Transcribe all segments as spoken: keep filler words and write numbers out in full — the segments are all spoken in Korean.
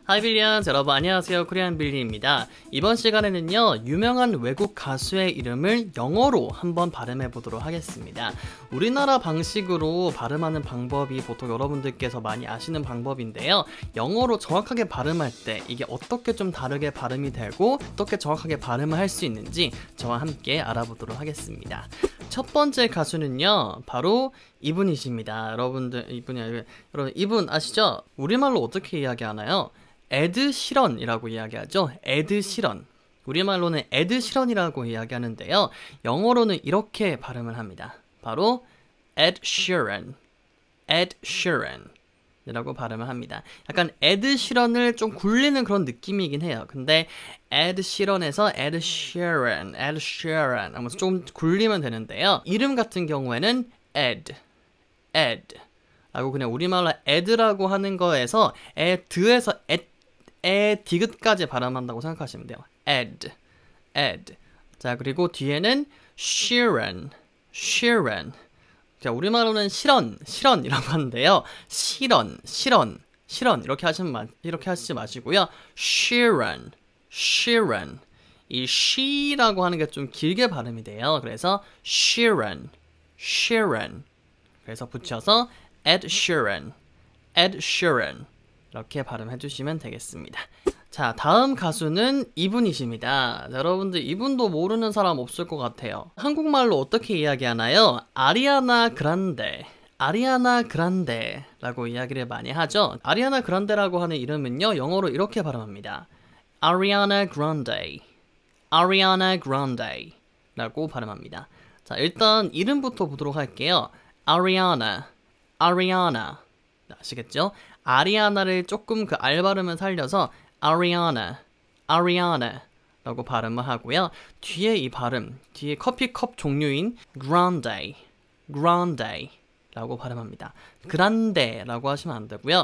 하이 빌리언스 여러분 안녕하세요. 코리안 빌리입니다. 이번 시간에는요 유명한 외국 가수의 이름을 영어로 한번 발음해 보도록 하겠습니다. 우리나라 방식으로 발음하는 방법이 보통 여러분들께서 많이 아시는 방법인데요, 영어로 정확하게 발음할 때 이게 어떻게 좀 다르게 발음이 되고 어떻게 정확하게 발음을 할 수 있는지 저와 함께 알아보도록 하겠습니다. 첫 번째 가수는요 바로 이분이십니다. 여러분들 이분이 여러분 이분 아시죠? 우리말로 어떻게 이야기하나요? 에드 시런이라고 이야기하죠. 에드 시런. 우리말로는 에드 시런이라고 이야기하는데요, 영어로는 이렇게 발음을 합니다. 바로 Ed Sheeran, Ed Sheeran 이라고 발음을 합니다. 약간 에드 시런을 좀 굴리는 그런 느낌이긴 해요. 근데 에드 시런에서 Ed Sheeran, Ed Sheeran 하면서 좀 굴리면 되는데요, 이름 같은 경우에는 Ed, Ed 라고 그냥 우리말로 에드라고 하는 거에서 에드에서 에, 에 디귿까지 발음한다고 생각하시면 돼요. Ed, Ed. 자, 그리고 뒤에는 Sheeran, Sheeran. 자, 우리말로는 실언, 실언이라고 하는데요, 실언, 실언, 실언 이렇게 하시면 마, 이렇게 하시지 마시고요. Sheeran, Sheeran. 이 she라고 하는 게 좀 길게 발음이 돼요. 그래서 Sheeran, Sheeran. 그래서 붙여서 Ed Sheeran, Ed Sheeran 이렇게 발음해 주시면 되겠습니다. 자, 다음 가수는 이분이십니다. 자, 여러분들 이분도 모르는 사람 없을 것 같아요. 한국말로 어떻게 이야기하나요? 아리아나 그란데, 아리아나 그란데 라고 이야기를 많이 하죠. 아리아나 그란데라고 하는 이름은요 영어로 이렇게 발음합니다. 아리아나 그란데, 아리아나 그란데 라고 발음합니다. 자, 일단 이름부터 보도록 할게요. 아리아나, 아리아나 아시겠죠? 아리아나를 조금 그 알 발음을 살려서 아리아나, 아리아나 라고 발음을 하고요. 뒤에 이 발음, 뒤에 커피컵 종류인 grande, grande 라고 발음합니다. grande 라고 하시면 안 되고요.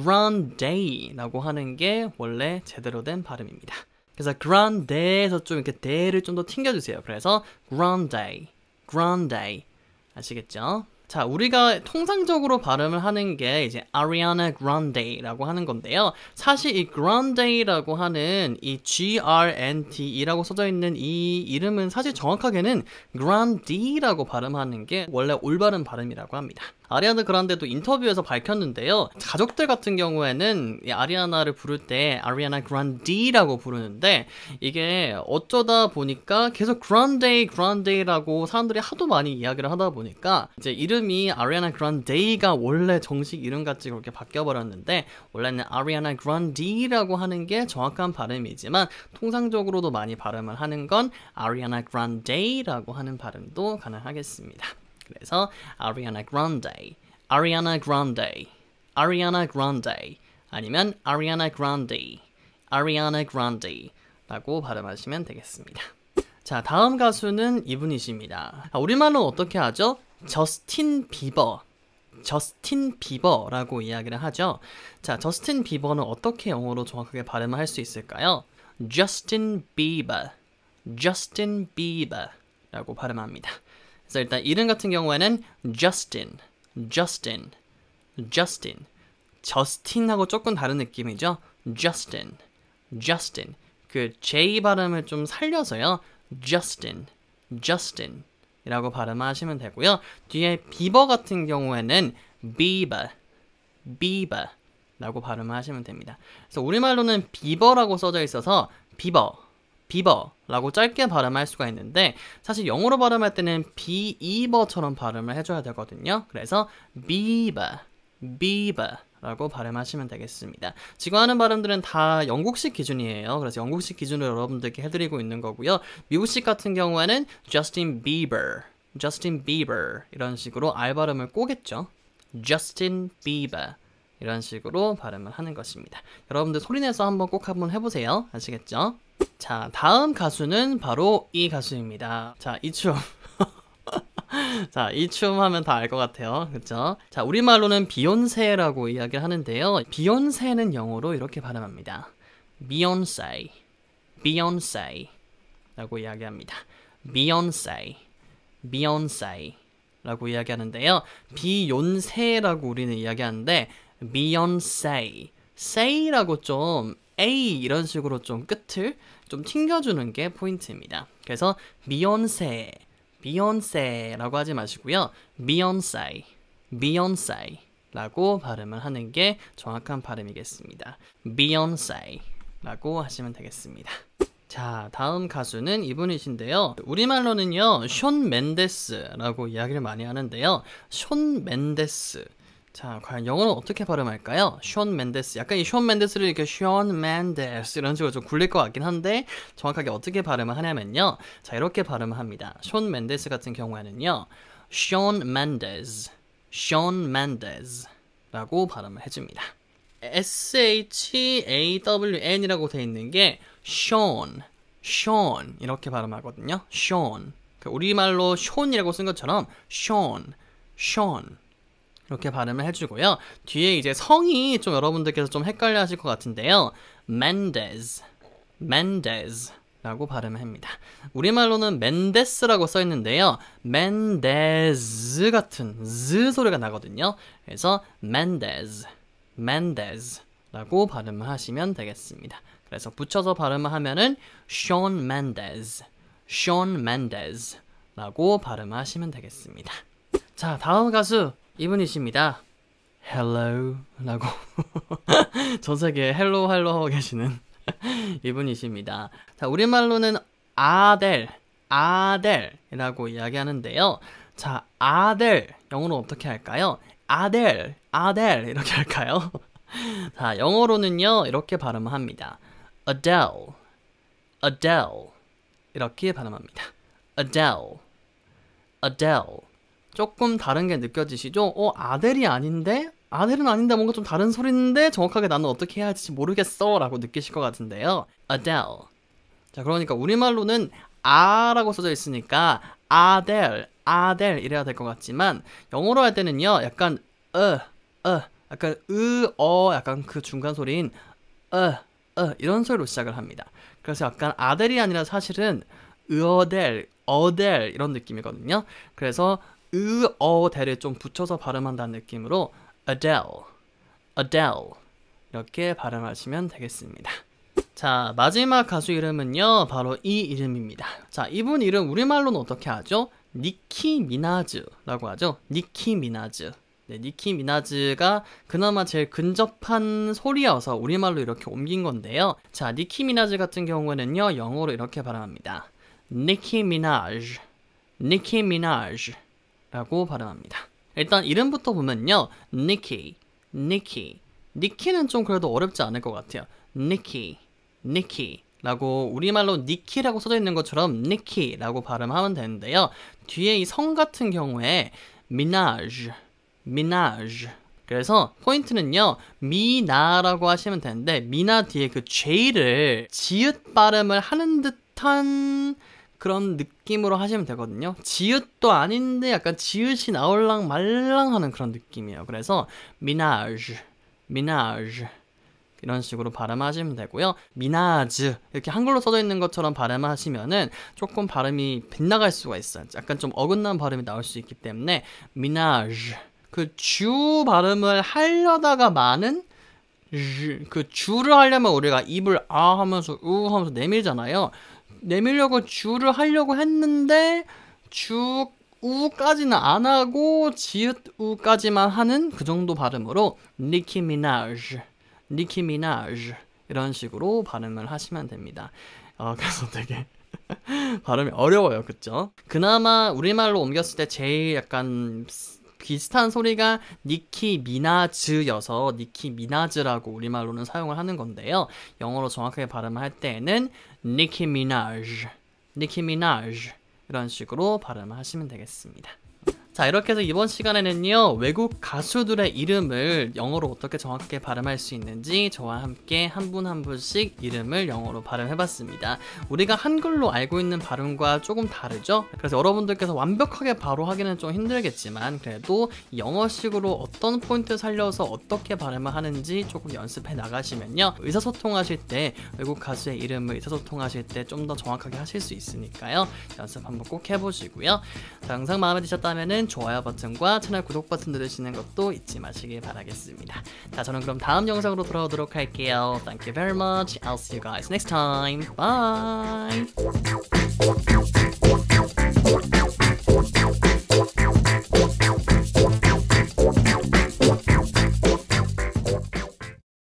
grande 라고 하는 게 원래 제대로 된 발음입니다. 그래서 grande에서 좀 이렇게 대를 좀 더 튕겨주세요. 그래서 grande, grande 아시겠죠? 자, 우리가 통상적으로 발음을 하는 게 이제 Ariana Grande라고 하는 건데요, 사실 이 Grande라고 하는 이 G R N D E라고 써져 있는 이 이름은 사실 정확하게는 Grande라고 발음하는 게 원래 올바른 발음이라고 합니다. 아리아나 그란데도 인터뷰에서 밝혔는데요, 가족들 같은 경우에는 이 아리아나를 부를 때 아리아나 그란데라고 부르는데 이게 어쩌다 보니까 계속 그란데 그란데라고 사람들이 하도 많이 이야기를 하다 보니까 이제 이름이 아리아나 그란데가 원래 정식 이름같이 그렇게 바뀌어버렸는데, 원래는 아리아나 그란데라고 하는 게 정확한 발음이지만 통상적으로도 많이 발음을 하는 건 아리아나 그란데라고 하는 발음도 가능하겠습니다. 그래서 아리아나 그란데, 아리아나 그란데, 아리아나 그란데 아니면 아리아나 그란데, 아리아나 그란데 라고 발음하시면 되겠습니다. 자, 다음 가수는 이분이십니다. 우리말로 어떻게 하죠? 저스틴 비버, 저스틴 비버라고 이야기를 하죠. 자, 저스틴 비버는 어떻게 영어로 정확하게 발음을 할 수 있을까요? Justin Bieber, Justin Bieber 라고 발음합니다. 그래서 일단 이름 같은 경우에는 Justin, Justin, Justin. 저스틴하고 조금 다른 느낌이죠. Justin, Justin. 그 J 발음을 좀 살려서요. Justin, Justin 이라고 발음하시면 되고요. 뒤에 비버 같은 경우에는 Bieber, Bieber 라고 발음하시면 됩니다. 그래서 우리말로는 비버라고 써져 있어서 비버, 비버라고 짧게 발음할 수가 있는데 사실 영어로 발음할 때는 비이버처럼 발음을 해줘야 되거든요. 그래서 Bieber, Bieber 라고 발음하시면 되겠습니다. 지금 하는 발음들은 다 영국식 기준이에요. 그래서 영국식 기준으로 여러분들께 해드리고 있는 거고요. 미국식 같은 경우에는 Justin Bieber, Justin Bieber 이런 식으로 R 발음을 꼬겠죠. Justin Bieber 이런 식으로 발음을 하는 것입니다. 여러분들 소리내서 한번 꼭 한번 해보세요. 아시겠죠? 자, 다음 가수는 바로 이 가수입니다. 자, 이 춤. 자, 이 춤 하면 다 알 것 같아요. 그쵸? 자, 우리말로는 비욘세라고 이야기를 하는데요, 비욘세는 영어로 이렇게 발음합니다. Beyonce, Beyonce 라고 이야기합니다. Beyonce, Beyonce 라고 이야기하는데요, 비욘세라고 우리는 이야기하는데 Beyonce, say라고 좀 a 이런 식으로 좀 끝을 좀 튕겨주는 게 포인트입니다. 그래서 비욘세, 비욘세라고 하지 마시고요. 비욘사이, 비욘사이 라고 발음을 하는 게 정확한 발음이겠습니다. 비욘사이 라고 하시면 되겠습니다. 자, 다음 가수는 이분이신데요. 우리말로는요, 숀 멘데스라고 이야기를 많이 하는데요. 숀 멘데스. 자, 과연 영어로 어떻게 발음할까요? 숀 멘데스. 약간 이 숀 멘데스를 이렇게 숀 멘데스 이런 식으로 좀 굴릴 것 같긴 한데 정확하게 어떻게 발음을 하냐면요. 자, 이렇게 발음을 합니다. 숀 멘데스 같은 경우에는요. 숀 멘데스, 숀 멘데스 라고 발음을 해줍니다. 에스 에이치 에이 더블유 엔이라고 되어 있는 게 Sean, Sean 이렇게 발음하거든요. Sean. 우리말로 숀이라고 쓴 것처럼 Sean, Sean 이렇게 발음을 해주고요. 뒤에 이제 성이 좀 여러분들께서 좀 헷갈려 하실 것 같은데요. Mendez, Mendez 라고 발음을 합니다. 우리말로는 멘데스라고 써 있는데요. 멘데즈 같은 즈 소리가 나거든요. 그래서 Mendez, Mendez 라고 발음을 하시면 되겠습니다. 그래서 붙여서 발음을 하면은 Shawn Mendes, Shawn Mendes 라고 발음을 하시면 되겠습니다. 자, 다음 가수 이분이십니다. Hello 라고 전 세계에 헬로 헬로 하고 계시는 이분이십니다. 자, 우리말로는 아델, 아델이라고 이야기하는데요. 자, 아델 영어로 어떻게 할까요? 아델, 아델 이렇게 할까요? 자, 영어로는요 이렇게 발음을 합니다. Adele, Adele 이렇게 발음합니다. Adele, Adele 조금 다른 게 느껴지시죠? 어, 아델이 아닌데? 아델은 아닌데 뭔가 좀 다른 소리인데 정확하게 나는 어떻게 해야 할지 모르겠어 라고 느끼실 것 같은데요. Adele. 자, 그러니까 우리말로는 아라고 써져 있으니까 아델, 아델 이래야 될 것 같지만 영어로 할 때는요 약간 어, 어 약간 으, 어 약간 그 중간 소리인 어, 어 이런 소리로 시작을 합니다. 그래서 약간 아델이 아니라 사실은 으어델, 어델 이런 느낌이거든요. 그래서 으, 어, 델을 좀 붙여서 발음한다는 느낌으로 Adele, Adele 이렇게 발음하시면 되겠습니다. 자, 마지막 가수 이름은요 바로 이 이름입니다. 자, 이분 이름 우리말로는 어떻게 하죠? 니키 미나즈라고 하죠. 니키 미나즈. 네, 니키 미나즈가 그나마 제일 근접한 소리여서 우리말로 이렇게 옮긴 건데요. 자, 니키 미나즈 같은 경우에는요 영어로 이렇게 발음합니다. Nicki Minaj, Nicki Minaj 라고 발음합니다. 일단 이름부터 보면요. Nicki, Nicki. Nicki는 좀 그래도 어렵지 않을 것 같아요. Nicki, Nicki 라고 우리말로 니키라고 써져 있는 것처럼 Nicki 라고 발음하면 되는데요. 뒤에 이 성 같은 경우에 Minaj, Minaj. 그래서 포인트는요. 미나라고 하시면 되는데 미나 뒤에 그 J를 지읒 발음을 하는 듯한 그런 느낌으로 하시면 되거든요. 지읒도 아닌데 약간 지읒이 나올랑 말랑 하는 그런 느낌이에요. 그래서 미나즈, 미나즈 이런 식으로 발음하시면 되고요. 미나즈 이렇게 한글로 써져 있는 것처럼 발음하시면은 조금 발음이 빗나갈 수가 있어요. 약간 좀 어긋난 발음이 나올 수 있기 때문에 미나즈 그 주 발음을 하려다가 많은 그 주를 하려면 우리가 입을 아 하면서 우 하면서 내밀잖아요. 내밀려고 주를 하려고 했는데 주 우까지는 안 하고 지읒 우까지만 하는 그 정도 발음으로 니키 미나즈, 니키 미나즈 이런 식으로 발음을 하시면 됩니다. 어, 그래서 되게 발음이 어려워요, 그쵸? 그나마 우리말로 옮겼을 때 제일 약간 비슷한 소리가 니키 미나즈여서 니키 미나즈라고 우리말로는 사용을 하는 건데요. 영어로 정확하게 발음할 때에는 니키 미나즈, 니키 미나즈 이런 식으로 발음을 하시면 되겠습니다. 자, 이렇게 해서 이번 시간에는요 외국 가수들의 이름을 영어로 어떻게 정확하게 발음할 수 있는지 저와 함께 한 분 한 분씩 이름을 영어로 발음해봤습니다. 우리가 한글로 알고 있는 발음과 조금 다르죠? 그래서 여러분들께서 완벽하게 바로 하기는 좀 힘들겠지만 그래도 영어식으로 어떤 포인트 살려서 어떻게 발음을 하는지 조금 연습해 나가시면요 의사소통하실 때 외국 가수의 이름을 의사소통하실 때 좀 더 정확하게 하실 수 있으니까요 연습 한번 꼭 해보시고요. 자, 영상 마음에 드셨다면은 있는 좋아요 버튼과 채널 구독 버튼 누르시는 것도 잊지 마시길 바라겠습니다. 자, 저는 그럼 다음 영상으로 돌아오도록 할게요. Thank you very much. I'll see you guys next time. Bye.